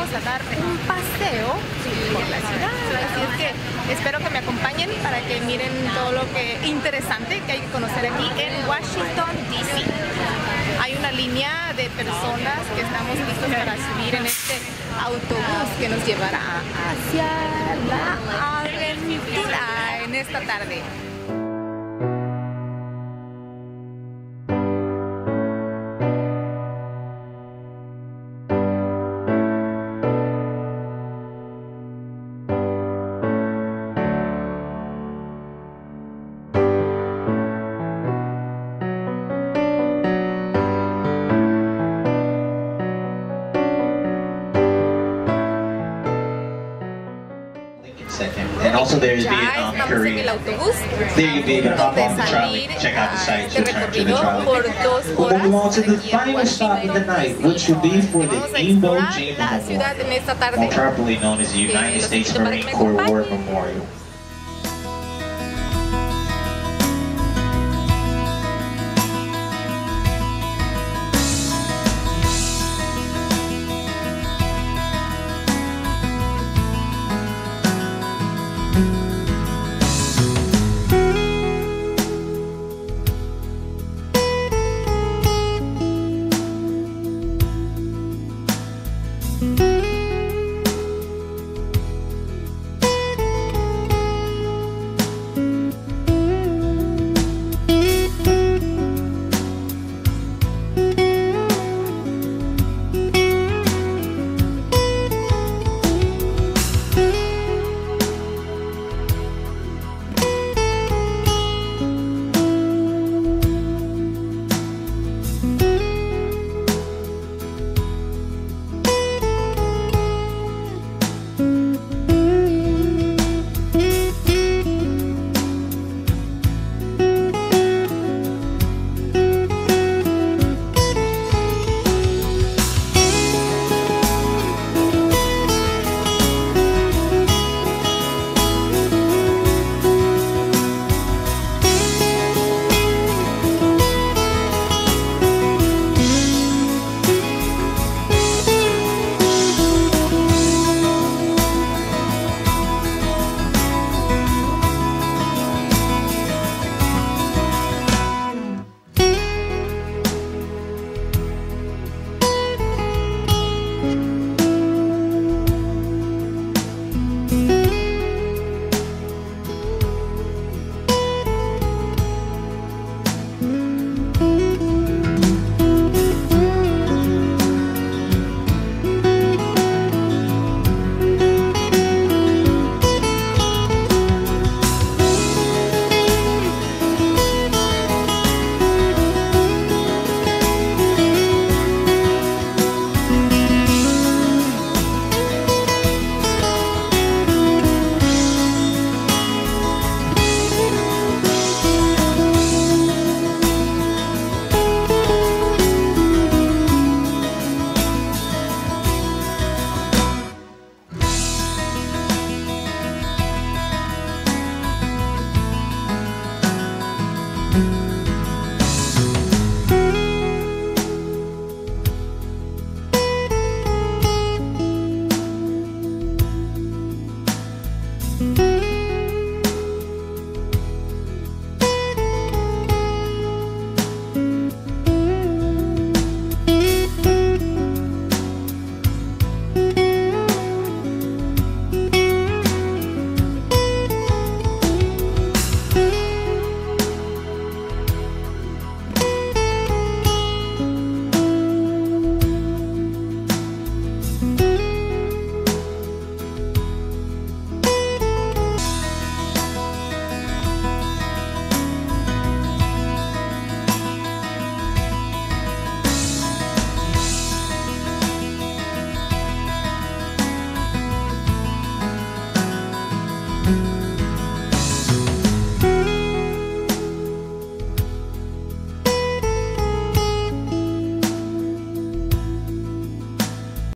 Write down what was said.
vamos a dar un paseo por la ciudad. Así es que espero que me acompañen para que miren todo lo que interesante que hay que conocer aquí en Washington, D.C. Hay una línea de personas que estamos listos para subir en este autobús que nos llevará hacia la aventura en esta tarde. Second. And also there is Vietnam, Korea. There you be able to hop on the trolley, check out the sights, return to the trolley. We'll move on to the final stop of the night, which will be for the Iwo Jima Memorial, more properly known as the United States Marine Corps War Memorial. Thank you.